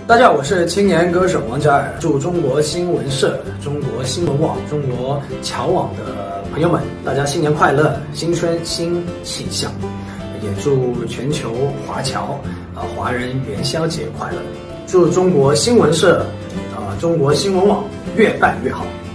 大家好，我是青年歌手王嘉尔，祝中国新闻社、中国新闻网、中国侨网的朋友们，大家新年快乐，新春新气象，也祝全球华侨华人元宵节快乐，祝中国新闻社中国新闻网越办越好。